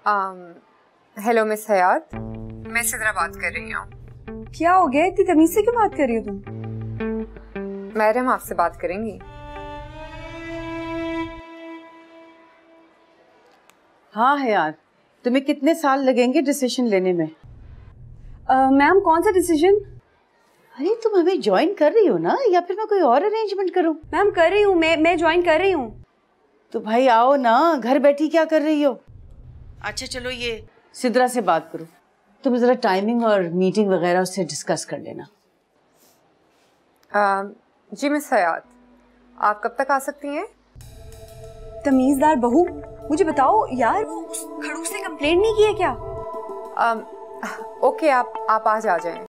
Hello miss हयात, मैं सिद्रा बात कर रही हूँ। क्या हो गया, इतनी तमीज से क्यों बात कर रही हो तुम? मैडम आपसे बात करेंगी। हाँ है यार, तुम्हें कितने साल लगेंगे डिसीजन लेने में? मैम कौन सा डिसीजन? अरे तुम हमें ज्वाइन कर रही हो ना, या फिर मैं कोई और अरेंजमेंट करूं? मैम कर रही हूँ, मैं ज्वाइन कर रही हूँ। तो भाई आओ ना, घर बैठी क्या कर रही हो? अच्छा चलो, ये सिद्रा से बात करो, तुम जरा टाइमिंग और मीटिंग वगैरह उससे डिस्कस कर लेना। जी मिस हयात, आप कब तक आ सकती हैं? तमीजदार बहू, मुझे बताओ यार, वो उस खड़ूस से कंप्लेंट नहीं की है क्या? ओके, आप आज आ जाएं।